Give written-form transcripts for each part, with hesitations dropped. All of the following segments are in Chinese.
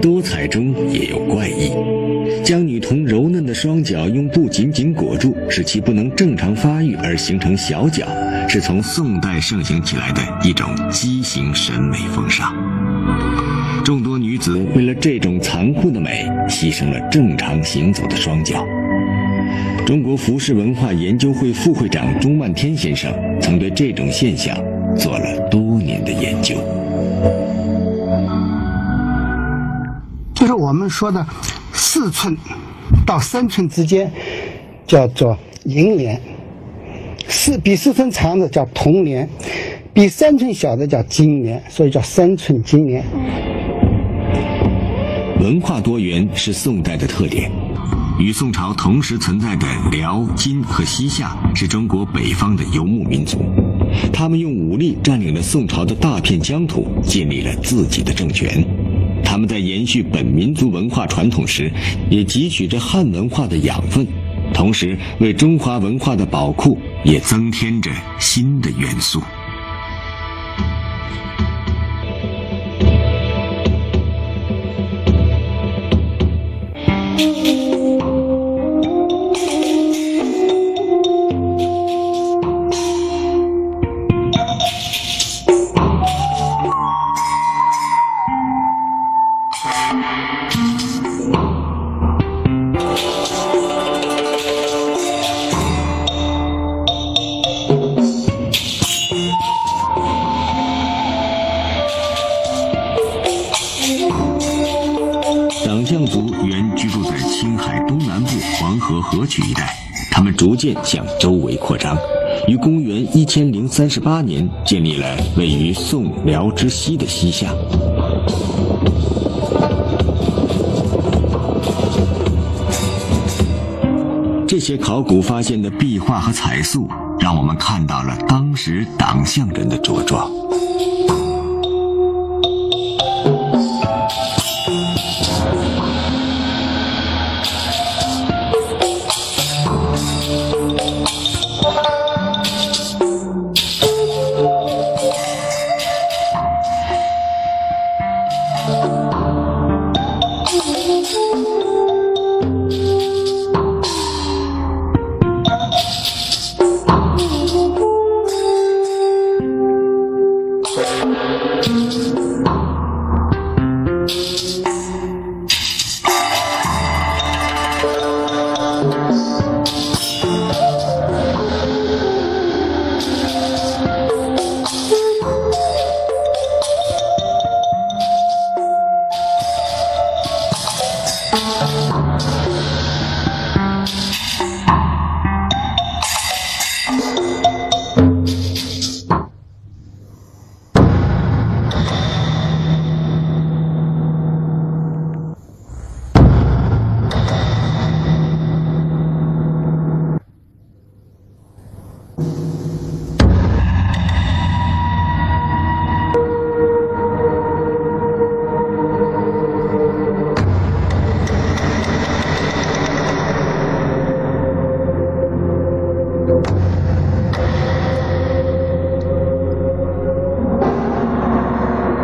多彩中也有怪异。将女童柔嫩的双脚用布紧紧裹住，使其不能正常发育而形成小脚，是从宋代盛行起来的一种畸形审美风尚。众多女子为了这种残酷的美，牺牲了正常行走的双脚。中国服饰文化研究会副会长钟万天先生曾对这种现象做了多年的研究。 就是我们说的4寸到3寸之间叫做银莲，比4寸长的叫铜莲，比3寸小的叫金莲，所以叫3寸金莲。 文化多元是宋代的特点。与宋朝同时存在的辽、金和西夏是中国北方的游牧民族，他们用武力占领了宋朝的大片疆土，建立了自己的政权。他们在延续本民族文化传统时，也汲取着汉文化的养分，同时为中华文化的宝库也增添着新的元素。党项族原居住在青海东南部黄河河曲一带，他们逐渐向周围扩张，于公元1038年建立了位于宋辽之西的西夏。这些考古发现的壁画和彩塑，让我们看到了当时党项人的茁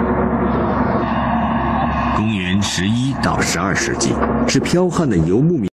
壮。11到12世纪是剽悍的游牧民